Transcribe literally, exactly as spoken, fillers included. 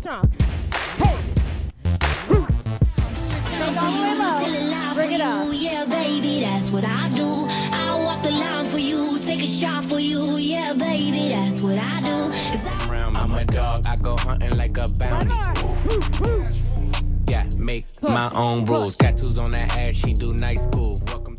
strong. Hey. Stand all the way low. Bring it up. Yeah, baby, that's what I do. I'll walk the line for you, take a shot for you. Yeah, baby, that's what I do. I'm a dog, I go hunting like a bounty. Yeah, make my own rules. Tattoos on that ass, she do night school. Welcome